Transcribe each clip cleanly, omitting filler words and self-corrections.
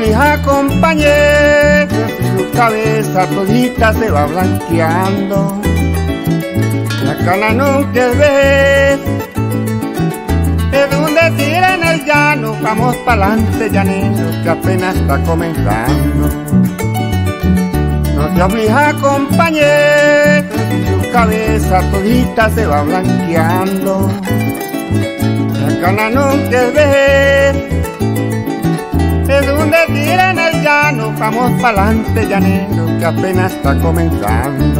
mis compañeros, su cabeza todita se va blanqueando. La cana nunca es vez, de donde tira en el llano, vamos pa'lante llanero, que apenas está comenzando. No te aflija compañero, su cabeza todita se va blanqueando. La cana nunca es vez, de donde tira en el llano, vamos pa'lante llanero, que apenas está comenzando.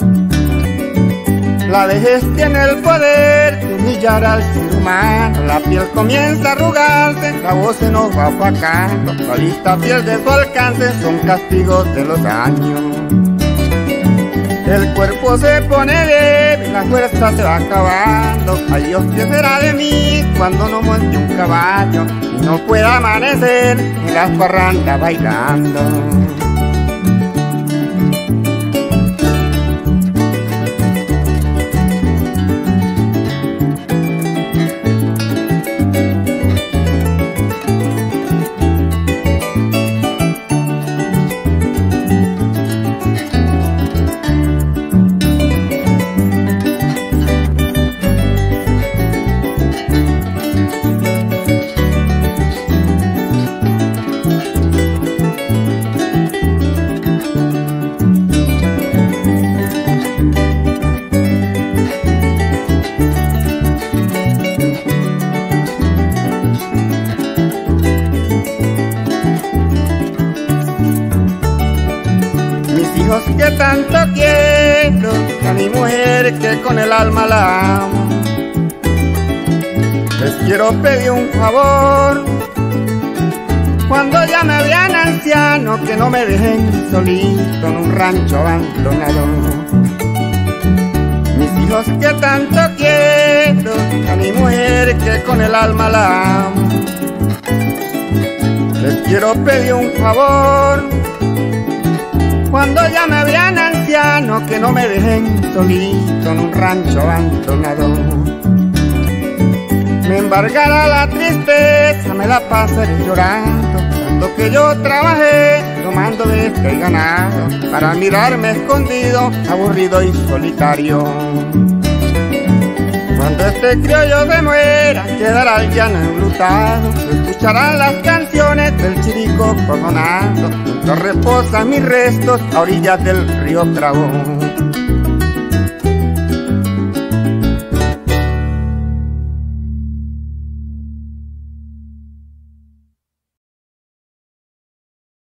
La vejez tiene el poder de humillar al ser humano. La piel comienza a arrugarse, la voz se nos va opacando. La vista pierde su alcance, son castigos de los años. El cuerpo se pone débil, la fuerza se va acabando. Ay Dios, ¿qué será de mí cuando no monte un caballo y no pueda amanecer en las parrandas bailando? Que tanto quiero, a mi mujer que con el alma la amo. Les quiero pedir un favor, cuando ya me vean anciano, que no me dejen solito en un rancho abandonado. Mis hijos que tanto quiero, a mi mujer que con el alma la amo. Les quiero pedir un favor, cuando ya me vean anciano, que no me dejen solito en un rancho abandonado. Me embargará la tristeza, me la pasaré llorando, tanto que yo trabajé tomando de este ganado, para mirarme escondido, aburrido y solitario. Cuando este criollo se muera, quedará el llano enlutado, se escucharán las canciones del chirico cojonando, donde reposan mis restos a orillas del río Trabón.